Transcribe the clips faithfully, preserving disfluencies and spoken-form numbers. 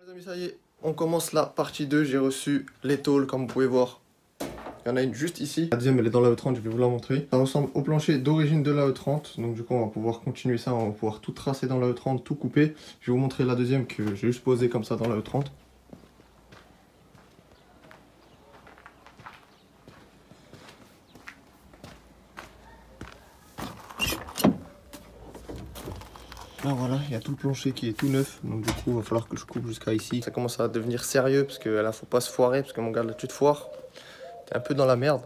Les amis, ça y est, on commence la partie deux. J'ai reçu les tôles, comme vous pouvez voir. Il y en a une juste ici. La deuxième, elle est dans la E trente, je vais vous la montrer. Ça ressemble au plancher d'origine de la E trente. Donc du coup, on va pouvoir continuer ça. On va pouvoir tout tracer dans la E trente, tout couper. Je vais vous montrer la deuxième que j'ai juste posée comme ça dans la E trente. Là voilà, il y a tout le plancher qui est tout neuf, donc du coup il va falloir que je coupe jusqu'à ici. Ça commence à devenir sérieux parce que là faut pas se foirer, parce que mon gars là tu te foires, t'es un peu dans la merde.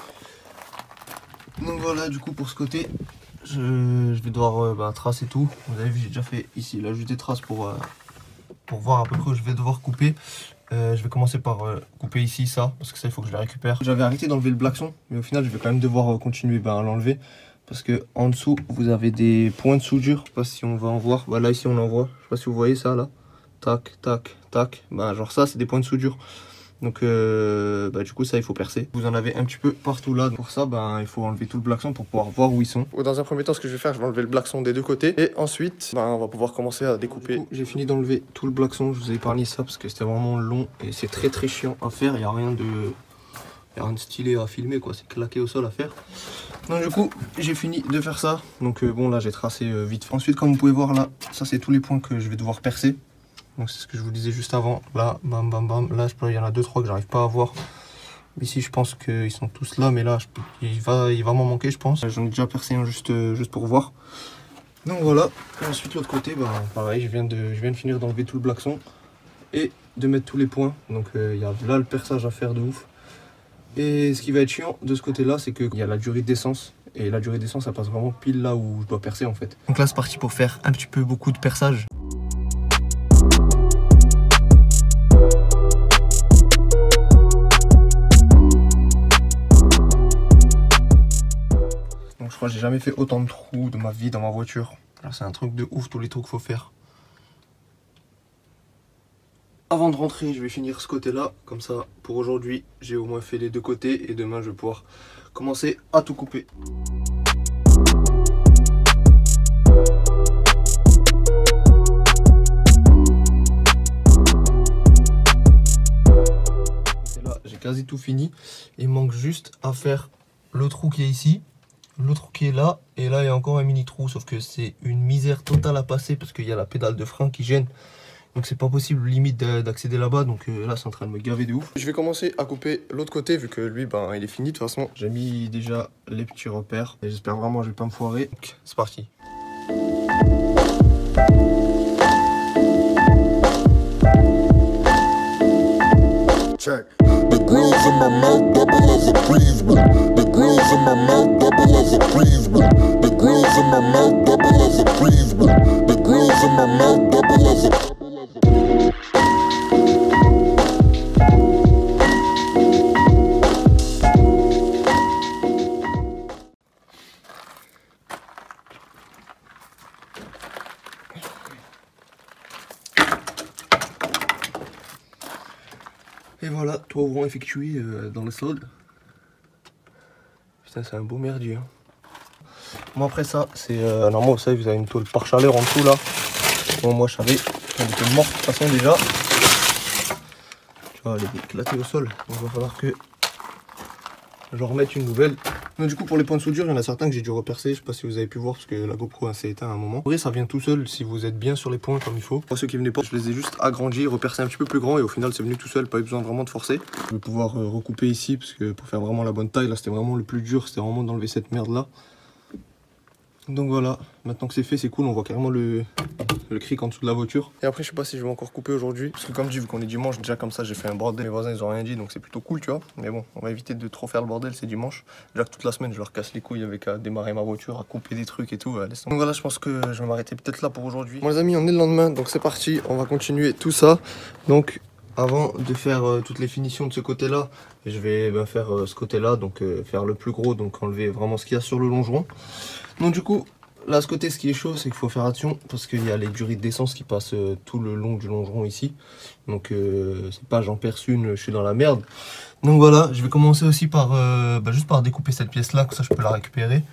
Donc voilà, du coup pour ce côté, je, je vais devoir euh, bah, tracer tout. Vous avez vu, j'ai déjà fait ici là juste des traces pour, euh, pour voir à peu près où je vais devoir couper. Euh, je vais commencer par euh, couper ici ça, parce que ça il faut que je le récupère. J'avais arrêté d'enlever le blackson, mais au final je vais quand même devoir euh, continuer bah, à l'enlever. Parce que en dessous, vous avez des points de soudure. Je sais pas si on va en voir. Bah, là, ici, on en voit. Je sais pas si vous voyez ça, là. Tac, tac, tac. Bah, genre ça, c'est des points de soudure. Donc, euh, bah, du coup, ça, il faut percer. Vous en avez un petit peu partout là. Pour ça, bah, il faut enlever tout le blackson pour pouvoir voir où ils sont. Dans un premier temps, ce que je vais faire, je vais enlever le blackson des deux côtés. Et ensuite, bah, on va pouvoir commencer à découper. J'ai fini d'enlever tout le blackson. Je vous ai épargné ça parce que c'était vraiment long. Et c'est très, très chiant à faire. Il n'y a rien de... Il n'y a rien de stylé à filmer, quoi. C'est claqué au sol à faire. Donc du coup, j'ai fini de faire ça. Donc euh, bon, là, j'ai tracé euh, vite fait. Ensuite, comme vous pouvez voir là, ça, c'est tous les points que je vais devoir percer. Donc c'est ce que je vous disais juste avant. Là, bam, bam, bam. Là, je peux, il y en a deux, trois que j'arrive pas à voir. Ici, je pense qu'ils sont tous là. Mais là, je peux, il va, il va m'en manquer, je pense. J'en ai déjà percé un juste, euh, juste pour voir. Donc voilà. Et ensuite, l'autre côté, bah, pareil, je viens, de, je viens de finir d'enlever tout le blackson. Et de mettre tous les points. Donc il euh, y a là le perçage à faire de ouf. Et ce qui va être chiant de ce côté là, c'est qu'il y a la durée d'essence. Et la durée d'essence, ça passe vraiment pile là où je dois percer en fait. Donc là c'est parti pour faire un petit peu beaucoup de perçage. Donc je crois que j'ai jamais fait autant de trous de ma vie dans ma voiture. Alors c'est un truc de ouf, tous les trous qu'il faut faire. Avant de rentrer, je vais finir ce côté-là, comme ça, pour aujourd'hui, j'ai au moins fait les deux côtés et demain, je vais pouvoir commencer à tout couper. Là, j'ai quasi tout fini. Il manque juste à faire le trou qui est ici, le trou qui est là, et là, il y a encore un mini trou, sauf que c'est une misère totale à passer parce qu'il y a la pédale de frein qui gêne. Donc c'est pas possible limite d'accéder là-bas, donc euh, là c'est en train de me gaver de ouf. Je vais commencer à couper l'autre côté vu que lui ben il est fini de toute façon. J'ai mis déjà les petits repères et j'espère vraiment que je vais pas me foirer. Donc c'est parti. Check. The grills in my mouth double as a breezeway. The grills in my mouth double as a breezeway. The grills in my mouth double as a breezeway. The grills in my mouth double as a Et voilà, trois ouvrants effectués euh, dans le sol. Putain, c'est un beau merdier. Hein. Bon, après ça, c'est. Euh, normalement, vous savez, vous avez une tôle par chaleur en dessous là. Bon, moi, je savais qu'elle était morte de toute façon déjà. Tu vois, elle est éclatée au sol. Donc, il va falloir que je remette une nouvelle. Donc, du coup, pour les points de soudure, il y en a certains que j'ai dû repercer. Je sais pas si vous avez pu voir parce que la GoPro s'est éteinte à un moment. En vrai, ça vient tout seul si vous êtes bien sur les points comme il faut. Pour ceux qui venaient pas, je les ai juste agrandis, repercés un petit peu plus grand et au final, c'est venu tout seul. Pas eu besoin vraiment de forcer. Je vais pouvoir euh, recouper ici parce que pour faire vraiment la bonne taille, là, c'était vraiment le plus dur. C'était vraiment d'enlever cette merde là. Donc voilà, maintenant que c'est fait, c'est cool, on voit carrément le, le cric en dessous de la voiture. Et après, je sais pas si je vais encore couper aujourd'hui, parce que comme dit, vu qu'on est dimanche, déjà comme ça, j'ai fait un bordel. Mes voisins, ils ont rien dit, donc c'est plutôt cool, tu vois. Mais bon, on va éviter de trop faire le bordel, c'est dimanche. Déjà que toute la semaine, je leur casse les couilles avec à démarrer ma voiture, à couper des trucs et tout. Donc voilà, je pense que je vais m'arrêter peut-être là pour aujourd'hui. Bon les amis, on est le lendemain, donc c'est parti, on va continuer tout ça. Donc avant de faire euh, toutes les finitions de ce côté-là, je vais ben, faire euh, ce côté-là, donc euh, faire le plus gros, donc enlever vraiment ce qu'il y a sur le longeron. Donc du coup, là, ce côté, ce qui est chaud, c'est qu'il faut faire attention parce qu'il y a les durées d'essence qui passent euh, tout le long du longeron ici. Donc, euh, c'est pas j'en perce une, je suis dans la merde. Donc voilà, je vais commencer aussi par euh, bah, juste par découper cette pièce-là, comme ça je peux la récupérer.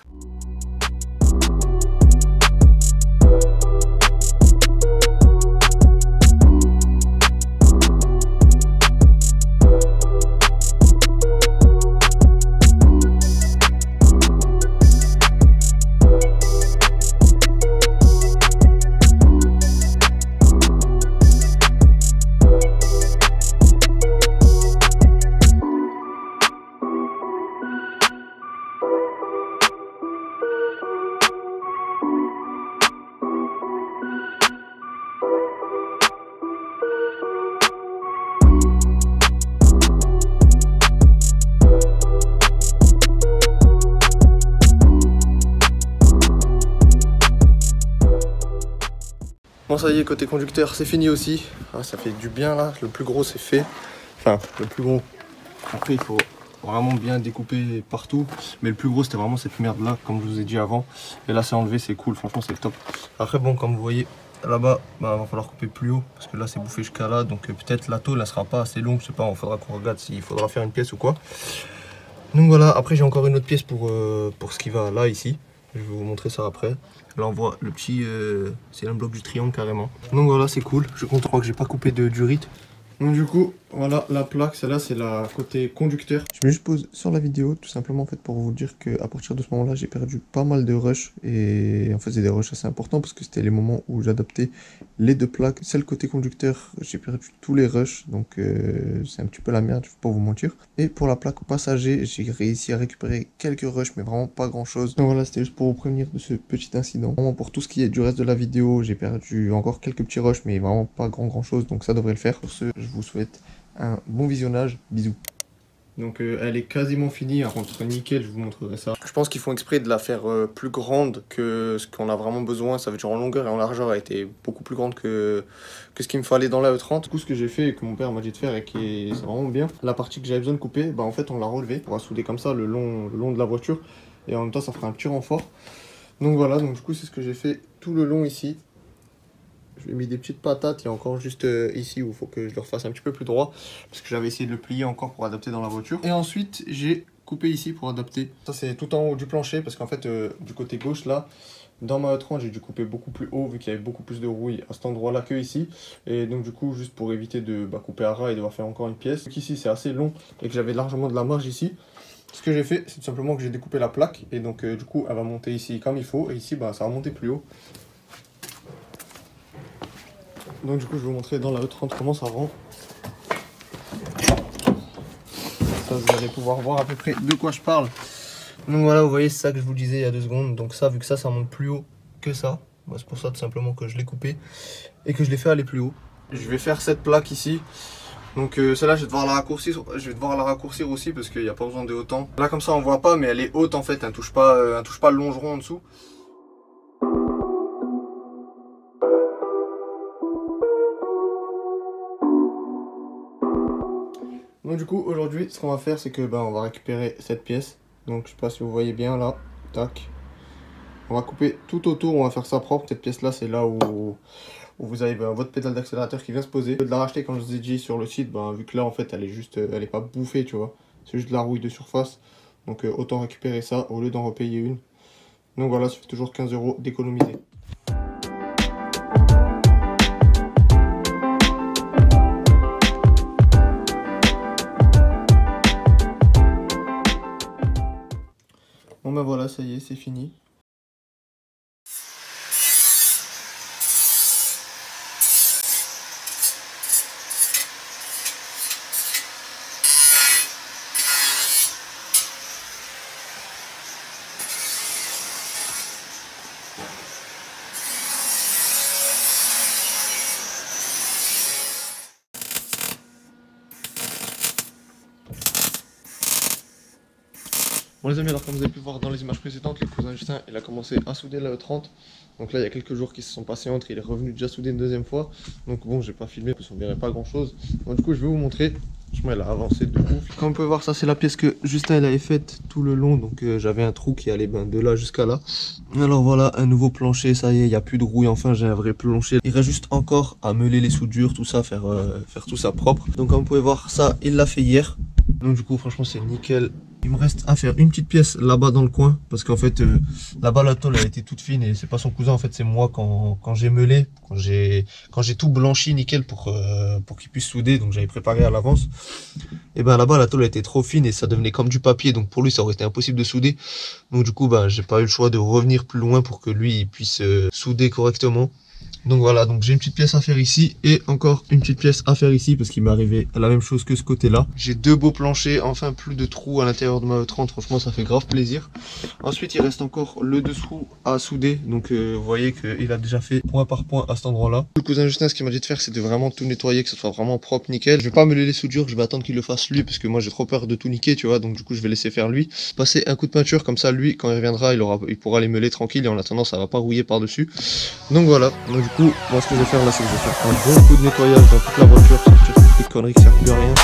Bon ça y est, côté conducteur c'est fini aussi. Ah, ça fait du bien là, le plus gros c'est fait. Enfin le plus gros. Après il faut vraiment bien découper partout. Mais le plus gros c'était vraiment cette merde là, comme je vous ai dit avant. Et là c'est enlevé, c'est cool, franchement c'est le top. Après bon, comme vous voyez là-bas, bah, va falloir couper plus haut. Parce que là c'est bouffé jusqu'à là. Donc euh, peut-être la tôle elle sera pas assez longue, je sais pas, il faudra qu'on regarde s'il faudra faire une pièce ou quoi. Donc voilà, après j'ai encore une autre pièce pour, euh, pour ce qui va là ici. Je vais vous montrer ça après. Là on voit le petit, euh, c'est un bloc du triangle carrément. Donc voilà, c'est cool. Je compte croire que j'ai pas coupé de durite. Donc du coup, voilà la plaque, celle-là c'est la côté conducteur. Je mets juste pause sur la vidéo, tout simplement en fait pour vous dire qu'à partir de ce moment-là, j'ai perdu pas mal de rush. Et en fait c'est des rushs assez importants parce que c'était les moments où j'adaptais les deux plaques. Celle côté conducteur, j'ai perdu tous les rushs, donc euh, c'est un petit peu la merde, je vais pas vous mentir. Et pour la plaque passager, j'ai réussi à récupérer quelques rushs, mais vraiment pas grand-chose. Donc voilà, c'était juste pour vous prévenir de ce petit incident. Vraiment pour tout ce qui est du reste de la vidéo, j'ai perdu encore quelques petits rushs, mais vraiment pas grand grand chose, donc ça devrait le faire. Pour ce, je vous souhaite un bon visionnage, bisous. Donc euh, elle est quasiment finie, elle rentre nickel, je vous montrerai ça. Je pense qu'ils font exprès de la faire euh, plus grande que ce qu'on a vraiment besoin. Ça veut dire en longueur et en largeur, elle a été beaucoup plus grande que, que ce qu'il me fallait dans la E trente. Du coup, ce que j'ai fait et que mon père m'a dit de faire et qui est vraiment bien, la partie que j'avais besoin de couper, bah en fait on l'a relevée. On va souder comme ça le long, le long de la voiture et en même temps ça fera un petit renfort. Donc voilà, donc du coup c'est ce que j'ai fait tout le long ici. Je lui ai mis des petites patates, il y a encore juste euh, ici où il faut que je le refasse un petit peu plus droit. Parce que j'avais essayé de le plier encore pour adapter dans la voiture. Et ensuite, j'ai coupé ici pour adapter. Ça c'est tout en haut du plancher parce qu'en fait, euh, du côté gauche là, dans ma E trente, j'ai dû couper beaucoup plus haut vu qu'il y avait beaucoup plus de rouille à cet endroit-là que ici. Et donc du coup, juste pour éviter de bah, couper à ras et devoir faire encore une pièce. Donc ici, c'est assez long et que j'avais largement de la marge ici. Ce que j'ai fait, c'est tout simplement que j'ai découpé la plaque. Et donc euh, du coup, elle va monter ici comme il faut. Et ici, bah, ça va monter plus haut. Donc du coup je vais vous montrer dans la E trente comment ça rend. Ça vous allez pouvoir voir à peu près de quoi je parle. Donc voilà, vous voyez, c'est ça que je vous disais il y a deux secondes. Donc ça, vu que ça, ça monte plus haut que ça, bah, c'est pour ça tout simplement que je l'ai coupé et que je l'ai fait aller plus haut. Je vais faire cette plaque ici. Donc euh, celle-là, je vais devoir la raccourcir. Je vais devoir la raccourcir aussi parce qu'il n'y a pas besoin de autant. Là comme ça, on voit pas, mais elle est haute en fait. Elle ne touche pas, euh, elle touche pas le longeron en dessous. Donc du coup aujourd'hui ce qu'on va faire c'est que ben, on va récupérer cette pièce. Donc je sais pas si vous voyez bien là. Tac. On va couper tout autour, on va faire ça propre. Cette pièce là c'est là où, où vous avez ben, votre pédale d'accélérateur qui vient se poser. De la racheter comme je vous ai dit sur le site, ben, vu que là en fait elle est juste, elle est pas bouffée tu vois. C'est juste de la rouille de surface. Donc euh, autant récupérer ça au lieu d'en repayer une. Donc voilà, ça fait toujours quinze euros d'économiser. Bon ben voilà, ça y est, c'est fini. Bon les amis, alors comme vous avez pu voir dans les images précédentes, le cousin Justin il a commencé à souder la E trente. Donc là il y a quelques jours qui se sont passés entre, il est revenu déjà souder une deuxième fois. Donc bon, j'ai pas filmé parce qu'on verrait pas grand chose. Donc du coup je vais vous montrer. Franchement elle a avancé de ouf. Comme vous pouvez voir, ça c'est la pièce que Justin il avait faite tout le long. Donc euh, j'avais un trou qui allait ben, de là jusqu'à là. Alors voilà, un nouveau plancher, ça y est, il n'y a plus de rouille, enfin j'ai un vrai plancher. Il reste juste encore à meuler les soudures, tout ça, faire, euh, faire tout ça propre. Donc comme vous pouvez voir, ça il l'a fait hier. Donc du coup franchement c'est nickel. Il me reste à faire une petite pièce là-bas dans le coin parce qu'en fait euh, là-bas la tôle a été toute fine et c'est pas son cousin, en fait c'est moi quand, quand j'ai meulé, quand j'ai quand j'ai tout blanchi nickel pour, euh, pour qu'il puisse souder, donc j'avais préparé à l'avance. Et ben là-bas la tôle a été trop fine et ça devenait comme du papier, donc pour lui ça aurait été impossible de souder. Donc du coup ben j'ai pas eu le choix de revenir plus loin pour que lui il puisse euh, souder correctement. Donc voilà, donc j'ai une petite pièce à faire ici et encore une petite pièce à faire ici parce qu'il m'est arrivé la même chose que ce côté là. J'ai deux beaux planchers, enfin plus de trous à l'intérieur de ma E trente, franchement ça fait grave plaisir. Ensuite il reste encore le dessous à souder, donc euh, vous voyez qu'il a déjà fait point par point à cet endroit là. Le cousin Justin, ce qu'il m'a dit de faire c'est de vraiment tout nettoyer, que ce soit vraiment propre, nickel. Je vais pas meuler les soudures, je vais attendre qu'il le fasse lui parce que moi j'ai trop peur de tout niquer tu vois, donc du coup je vais laisser faire lui. Passer un coup de peinture comme ça lui quand il reviendra il, aura, il pourra les meuler tranquille et en attendant ça va pas rouiller par dessus. Donc voilà, donc du coup, moi ce que je vais faire là, c'est que je vais faire un bon coup de nettoyage dans toute la voiture, sortir toutes les conneries qui servent plus à rien.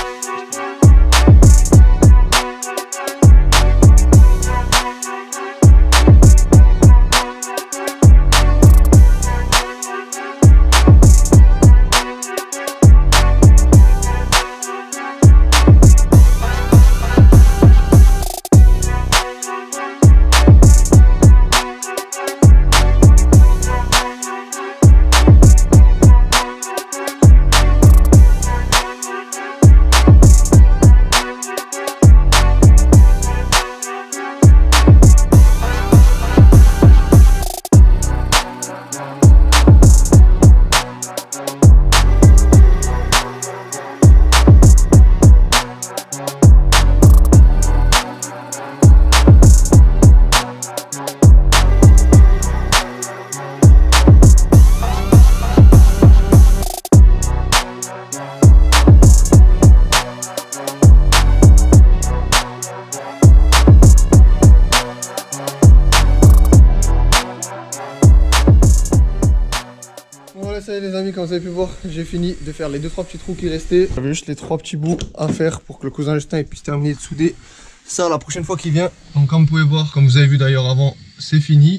Voilà, ça y est les amis, comme vous avez pu voir, j'ai fini de faire les deux trois petits trous qui restaient. J'avais juste les trois petits bouts à faire pour que le cousin Justin puisse terminer de souder ça la prochaine fois qu'il vient. Donc comme vous pouvez voir, comme vous avez vu d'ailleurs avant, c'est fini.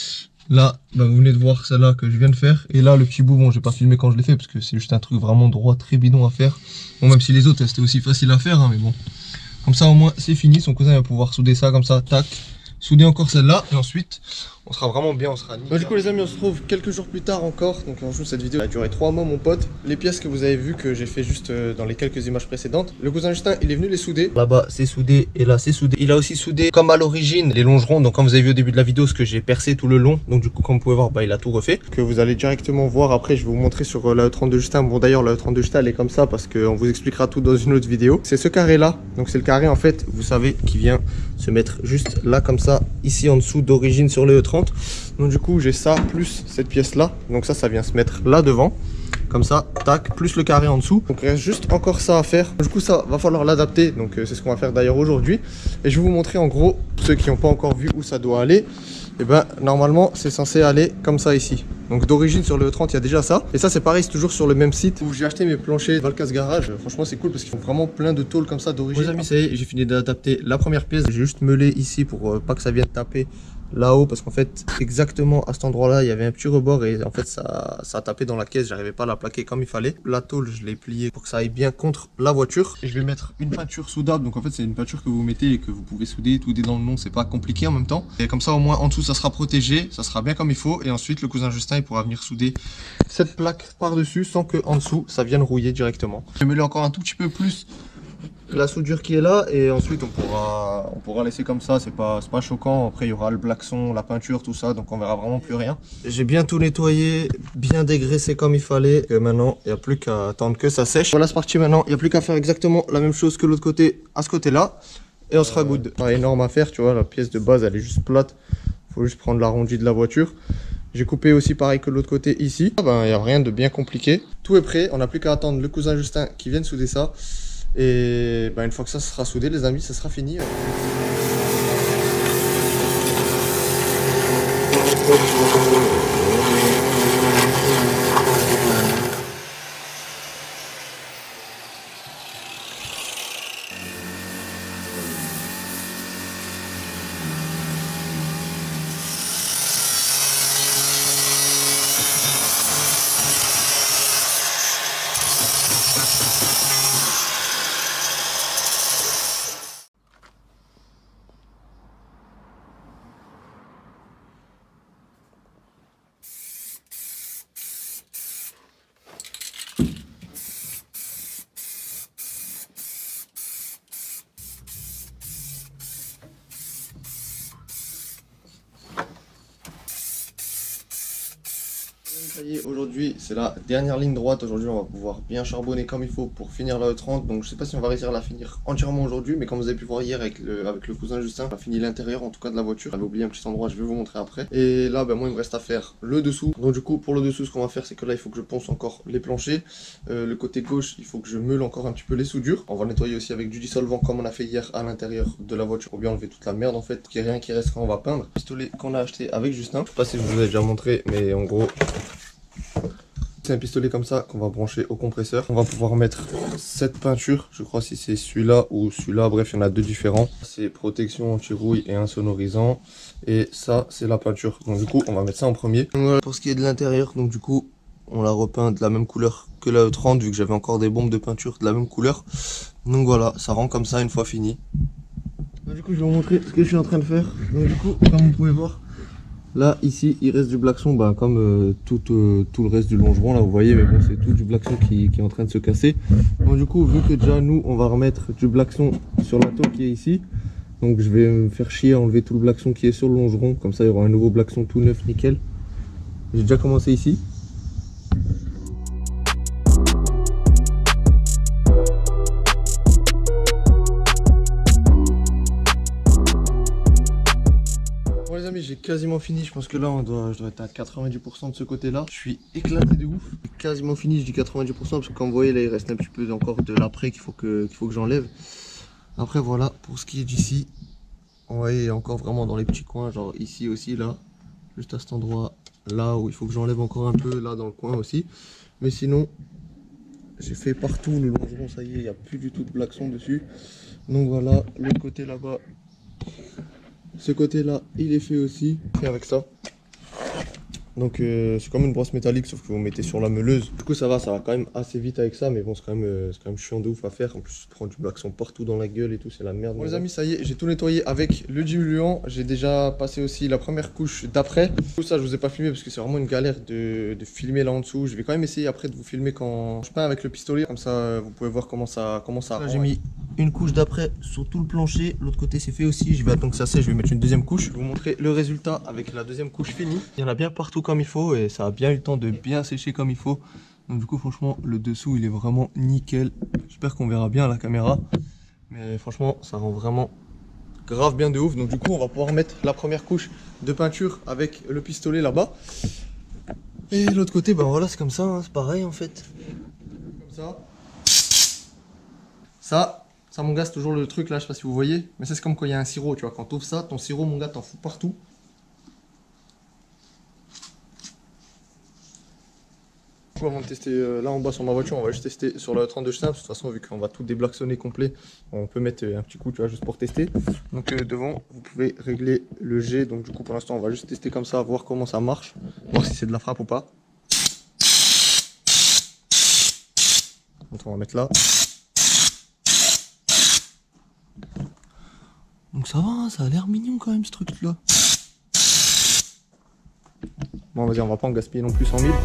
Là, bah, vous venez de voir celle-là que je viens de faire. Et là, le petit bout, bon, j'ai pas filmé quand je l'ai fait parce que c'est juste un truc vraiment droit, très bidon à faire. Bon, même si les autres, c'était aussi facile à faire, hein, mais bon. Comme ça, au moins, c'est fini. Son cousin va pouvoir souder ça comme ça, tac. Souder encore celle-là et ensuite on sera vraiment bien, on sera nickel. Bon, du coup les amis, on se retrouve quelques jours plus tard encore. Donc en joue cette vidéo a duré trois mois mon pote. Les pièces que vous avez vues que j'ai fait juste dans les quelques images précédentes, le cousin Justin il est venu les souder. Là-bas c'est soudé et là c'est soudé. Il a aussi soudé comme à l'origine les longerons. Donc comme vous avez vu au début de la vidéo ce que j'ai percé tout le long. Donc du coup comme vous pouvez voir, bah, il a tout refait. Que vous allez directement voir après, je vais vous montrer sur la E trente de Justin. Bon d'ailleurs la E trente de Justin elle est comme ça parce qu'on vous expliquera tout dans une autre vidéo. C'est ce carré là. Donc c'est le carré en fait, vous savez, qui vient se mettre juste là comme ça, ici en dessous d'origine sur les E trente. Donc du coup j'ai ça plus cette pièce là, donc ça ça vient se mettre là devant comme ça, tac, plus le carré en dessous. Donc il reste juste encore ça à faire. Du coup ça va falloir l'adapter, donc euh, c'est ce qu'on va faire d'ailleurs aujourd'hui. Et je vais vous montrer en gros, ceux qui n'ont pas encore vu où ça doit aller. Et ben normalement c'est censé aller comme ça ici. Donc d'origine sur le E trente il y a déjà ça. Et ça c'est pareil, c'est toujours sur le même site où j'ai acheté mes planchers Valkas Garage. Franchement c'est cool parce qu'ils font vraiment plein de tôles comme ça d'origine. Les amis, ça y est, j'ai fini d'adapter la première pièce. J'ai juste meulé ici pour euh, pas que ça vienne taper là-haut parce qu'en fait exactement à cet endroit là il y avait un petit rebord et en fait ça, ça a tapé dans la caisse, j'arrivais pas à la plaquer comme il fallait. La tôle je l'ai pliée pour que ça aille bien contre la voiture et je vais mettre une peinture soudable. Donc en fait c'est une peinture que vous mettez et que vous pouvez souder tout est dans le nom, c'est pas compliqué en même temps et comme ça au moins en dessous ça sera protégé, ça sera bien comme il faut et ensuite le cousin Justin il pourra venir souder cette plaque par dessus sans que en dessous ça vienne rouiller directement. Je vais mêler encore un tout petit peu plus la soudure qui est là et ensuite on pourra on pourra laisser comme ça, c'est pas c'est pas choquant. Après il y aura le blackson, la peinture, tout ça, donc on verra vraiment plus rien. J'ai bien tout nettoyé, bien dégraissé comme il fallait et maintenant il n'y a plus qu'à attendre que ça sèche. Voilà, c'est parti. Maintenant il n'y a plus qu'à faire exactement la même chose que l'autre côté à ce côté là et on sera good. Pas énorme à faire, tu vois, la pièce de base elle est juste plate, faut juste prendre l'arrondi de la voiture. J'ai coupé aussi pareil que l'autre côté ici. Ah ben il n'y a rien de bien compliqué, tout est prêt, on n'a plus qu'à attendre le cousin Justin qui vienne souder ça. Et bah une fois que ça sera soudé les amis, ça sera fini. Ça y est, aujourd'hui c'est la dernière ligne droite. Aujourd'hui on va pouvoir bien charbonner comme il faut pour finir la E trente. Donc je sais pas si on va réussir à la finir entièrement aujourd'hui, mais comme vous avez pu voir hier avec le, avec le cousin Justin, on a fini l'intérieur en tout cas de la voiture. J'avais oublié un petit endroit, je vais vous montrer après. Et là ben moi il me reste à faire le dessous. Donc du coup pour le dessous ce qu'on va faire c'est que là il faut que je ponce encore les planchers. euh, Le côté gauche il faut que je meule encore un petit peu les soudures. On va nettoyer aussi avec du dissolvant comme on a fait hier à l'intérieur de la voiture pour bien enlever toute la merde en fait, qu'il n'y ait rien qui reste quand on va peindre. Le pistolet qu'on a acheté avec Justin, je sais pas si je vous ai déjà montré, mais en gros C'est un pistolet comme ça qu'on va brancher au compresseur. On va pouvoir mettre cette peinture, je crois si c'est celui-là ou celui-là, bref il y en a deux différents. C'est protection anti-rouille et insonorisant. Et ça c'est la peinture. Donc du coup on va mettre ça en premier. Donc, voilà, pour ce qui est de l'intérieur, donc du coup on l'a repeint de la même couleur que la E trente vu que j'avais encore des bombes de peinture de la même couleur. Donc voilà, ça rend comme ça une fois fini. Donc, du coup je vais vous montrer ce que je suis en train de faire. Donc du coup comme vous pouvez voir, là, ici, il reste du blackson, bah, comme euh, tout, euh, tout le reste du longeron, là, vous voyez, mais bon, c'est tout du blackson qui, qui est en train de se casser. Donc, du coup, vu que déjà, nous, on va remettre du blackson sur la tôle qui est ici, donc je vais me faire chier à enlever tout le blackson qui est sur le longeron, comme ça, il y aura un nouveau blackson tout neuf, nickel. J'ai déjà commencé ici. Les amis, j'ai quasiment fini. Je pense que là on doit, je dois être à quatre-vingt-dix pour cent de ce côté là. Je suis éclaté de ouf. J'ai quasiment fini, je dis quatre-vingt-dix pour cent parce que comme vous voyez là il reste un petit peu encore de l'après qu'il faut que, qu'il faut que j'enlève. Après voilà, pour ce qui est d'ici, on voit encore vraiment dans les petits coins, genre ici aussi là, juste à cet endroit là où il faut que j'enlève encore un peu, là dans le coin aussi. Mais sinon, j'ai fait partout le longeron, ça y est, il n'y a plus du tout de blackson dessus. Donc voilà, le côté là-bas. Ce côté là il est fait aussi, fait avec ça. Donc euh, c'est comme une brosse métallique sauf que vous mettez sur la meuleuse. Du coup ça va, ça va quand même assez vite avec ça. Mais bon c'est quand même, euh, c'est quand même chiant de ouf à faire. En plus je prends du blackson partout dans la gueule et tout, c'est la merde. Bon les amis, ça y est, j'ai tout nettoyé avec le diluant. J'ai déjà passé aussi la première couche d'après. Tout ça je vous ai pas filmé parce que c'est vraiment une galère de, de filmer là en dessous. Je vais quand même essayer après de vous filmer quand je peins avec le pistolet. Comme ça vous pouvez voir comment ça, comment ça. J'ai mis une couche d'après sur tout le plancher. L'autre côté c'est fait aussi. Je vais attendre que ça sèche, je vais mettre une deuxième couche. Je vais vous montrer le résultat avec la deuxième couche finie. Il y en a bien partout comme il faut et ça a bien eu le temps de bien sécher comme il faut. Donc du coup franchement le dessous il est vraiment nickel. J'espère qu'on verra bien à la caméra. Mais franchement ça rend vraiment grave bien de ouf. Donc du coup on va pouvoir mettre la première couche de peinture avec le pistolet là-bas. Et l'autre côté ben voilà c'est comme ça, hein, c'est pareil en fait. Comme ça. Ça, ça mon gars c'est toujours le truc là, je sais pas si vous voyez. Mais c'est comme quand il y a un sirop, tu vois. Quand tu ouvres ça, ton sirop mon gars t'en fous partout. Avant de tester euh, là en bas sur ma voiture, on va juste tester sur la trente-deux simple. De toute façon, vu qu'on va tout déblacksonner complet, on peut mettre un petit coup, tu vois, juste pour tester. Donc euh, devant, vous pouvez régler le G. Donc du coup, pour l'instant, on va juste tester comme ça, voir comment ça marche, voir si c'est de la frappe ou pas. Donc on va mettre là. Donc ça va, hein, ça a l'air mignon quand même ce truc-là. Bon, vas-y, on va pas en gaspiller non plus cent mille.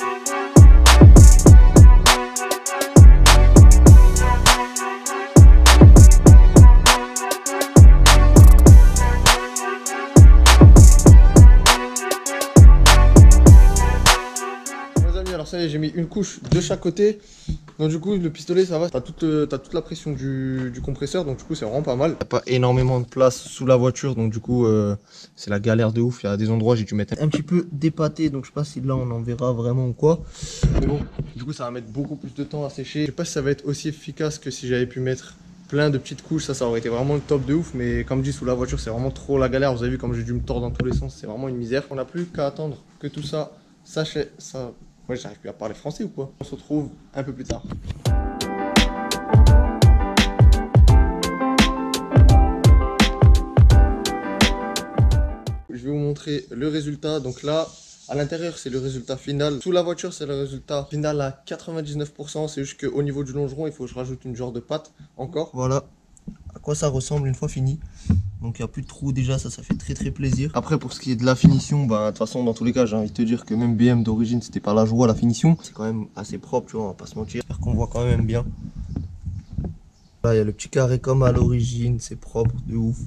Alors ça y est, j'ai mis une couche de chaque côté. Donc du coup le pistolet ça va, t'as toute, euh, t'as toute la pression du, du compresseur. Donc du coup c'est vraiment pas mal. T'as pas énormément de place sous la voiture. Donc du coup euh, c'est la galère de ouf. Il y a des endroits j'ai dû mettre un petit peu dépâté. Donc je sais pas si là on en verra vraiment ou quoi. Mais bon du coup ça va mettre beaucoup plus de temps à sécher. Je sais pas si ça va être aussi efficace que si j'avais pu mettre plein de petites couches. Ça ça aurait été vraiment le top de ouf. Mais comme dit sous la voiture c'est vraiment trop la galère. Vous avez vu comme j'ai dû me tordre dans tous les sens. C'est vraiment une misère. On n'a plus qu'à attendre que tout ça sachait ça. Ouais, j'arrive plus à parler français ou quoi? On se retrouve un peu plus tard. Je vais vous montrer le résultat. Donc là, à l'intérieur, c'est le résultat final. Sous la voiture, c'est le résultat final à quatre-vingt-dix-neuf pour cent. C'est juste qu'au niveau du longeron, il faut que je rajoute une genre de pâte encore. Voilà à quoi ça ressemble une fois fini. Donc il n'y a plus de trous déjà, ça ça fait très très plaisir. Après pour ce qui est de la finition, bah de toute façon dans tous les cas j'ai envie de te dire que même B M d'origine c'était pas la joie la finition. C'est quand même assez propre, tu vois, on va pas se mentir. J'espère qu'on voit quand même bien. Là il y a le petit carré comme à l'origine, c'est propre de ouf.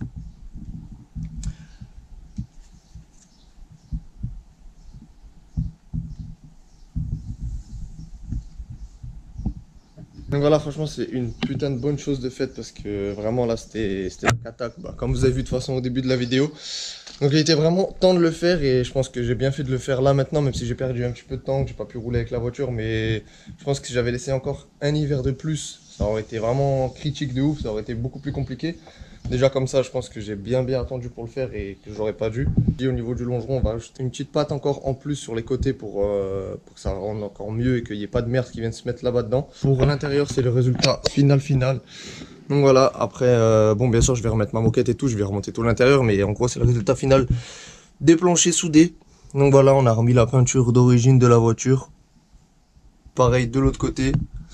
Donc voilà, franchement c'est une putain de bonne chose de faite parce que vraiment là c'était la cata, bah, comme vous avez vu de toute façon au début de la vidéo. Donc il était vraiment temps de le faire et je pense que j'ai bien fait de le faire là maintenant, même si j'ai perdu un petit peu de temps, que j'ai pas pu rouler avec la voiture. Mais je pense que si j'avais laissé encore un hiver de plus, ça aurait été vraiment critique de ouf, ça aurait été beaucoup plus compliqué. Déjà comme ça, je pense que j'ai bien bien attendu pour le faire et que j'aurais pas dû. Et au niveau du longeron, on va ajouter une petite patte encore en plus sur les côtés pour, euh, pour que ça rende encore mieux et qu'il n'y ait pas de merde qui vienne se mettre là-bas dedans. Pour l'intérieur, c'est le résultat final final. Donc voilà, après, euh, bon bien sûr, je vais remettre ma moquette et tout, je vais remonter tout l'intérieur, mais en gros, c'est le résultat final des planchers soudés. Donc voilà, on a remis la peinture d'origine de la voiture. Pareil de l'autre côté.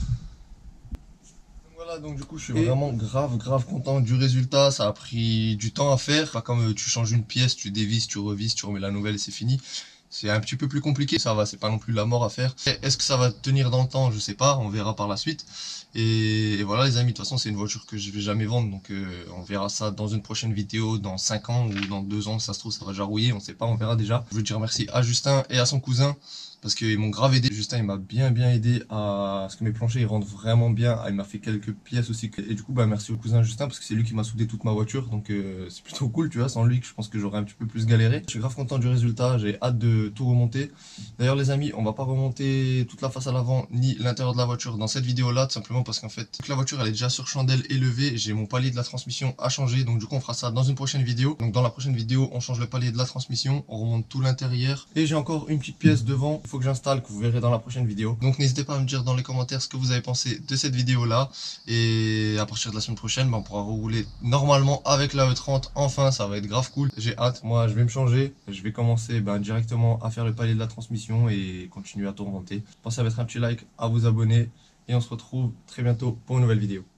Voilà, donc du coup je suis et... vraiment grave grave content du résultat. Ça a pris du temps à faire, pas comme euh, tu changes une pièce, tu dévisses, tu revisses, tu remets la nouvelle et c'est fini. C'est un petit peu plus compliqué, ça va, c'est pas non plus la mort à faire. Est-ce que ça va tenir dans le temps? Je sais pas, on verra par la suite. Et, et voilà les amis, de toute façon c'est une voiture que je vais jamais vendre, donc euh, on verra ça dans une prochaine vidéo, dans cinq ans ou dans deux ans, ça se trouve ça va déjà rouiller, on sait pas, on verra déjà. Je veux dire merci à Justin et à son cousin, parce qu'ils m'ont grave aidé. Justin il m'a bien bien aidé à ce que mes planchers ils rentrent vraiment bien. Il m'a fait quelques pièces aussi. Et du coup bah merci au cousin Justin parce que c'est lui qui m'a soudé toute ma voiture. Donc euh, c'est plutôt cool, tu vois, sans lui je pense que j'aurais un petit peu plus galéré. Je suis grave content du résultat, j'ai hâte de tout remonter. D'ailleurs les amis, on va pas remonter toute la face à l'avant ni l'intérieur de la voiture dans cette vidéo là, tout simplement parce qu'en fait toute la voiture elle est déjà sur chandelle élevée. J'ai mon palier de la transmission à changer, donc du coup on fera ça dans une prochaine vidéo. Donc dans la prochaine vidéo on change le palier de la transmission, on remonte tout l'intérieur. Et j'ai encore une petite pièce devant, il faut que j'installe, que vous verrez dans la prochaine vidéo. Donc n'hésitez pas à me dire dans les commentaires ce que vous avez pensé de cette vidéo là. Et à partir de la semaine prochaine, bah, on pourra rouler normalement avec la E trente. Enfin, ça va être grave cool. J'ai hâte. Moi, je vais me changer. Je vais commencer bah, directement à faire le palier de la transmission et continuer à tout remonter. Pensez à mettre un petit like, à vous abonner. Et on se retrouve très bientôt pour une nouvelle vidéo.